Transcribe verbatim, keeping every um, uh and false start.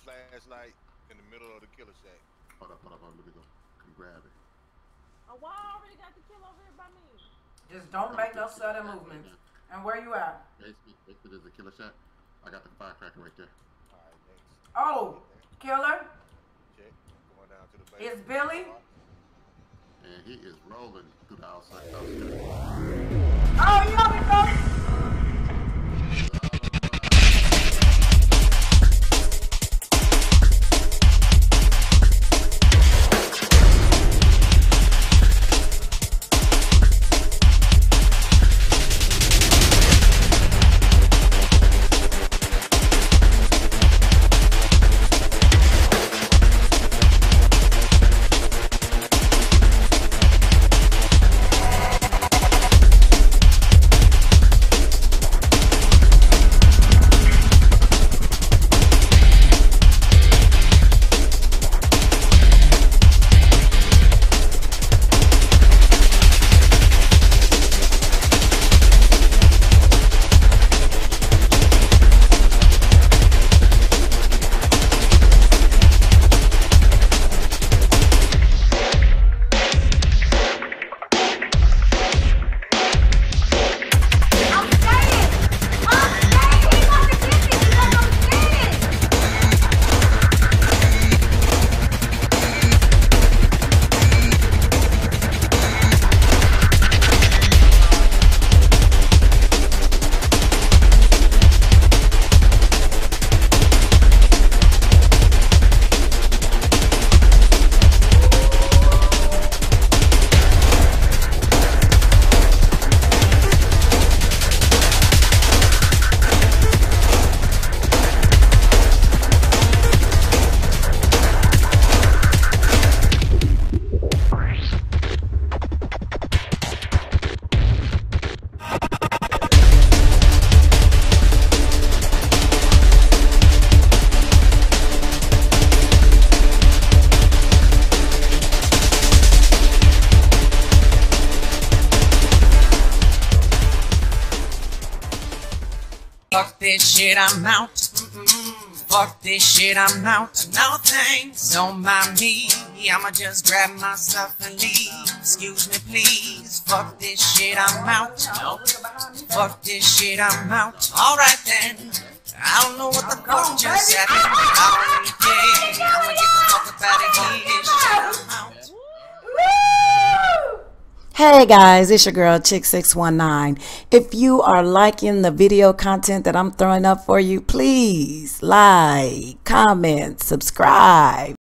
flashlight in the middle of the killer shack. Hold up, hold up, hold up. Let me go. Come grab it. Oh, why I already got the kill over here by me? Just don't make no sudden movements. And where you at? Basement, basement is the killer shack. I got the firecracker right there. Alright, next. Oh, killer? Check. Going down to the basement. It's Billy? And he is rolling through the outside. Oh, you know we go. Fuck this shit, I'm out. Mm-mm. Fuck this shit, I'm out. No thanks, don't mind me. I'ma just grab my stuff and leave. Excuse me, please. Fuck this shit, I'm out. No. Fuck this shit, I'm out. Alright then. I don't know what the fuck just happened. I don't really care. I'ma get the fuck up out of here. Shit, I'm out. Hey guys, it's your girl Chick six one nine. If you are liking the video content that I'm throwing up for you, please like, comment, subscribe.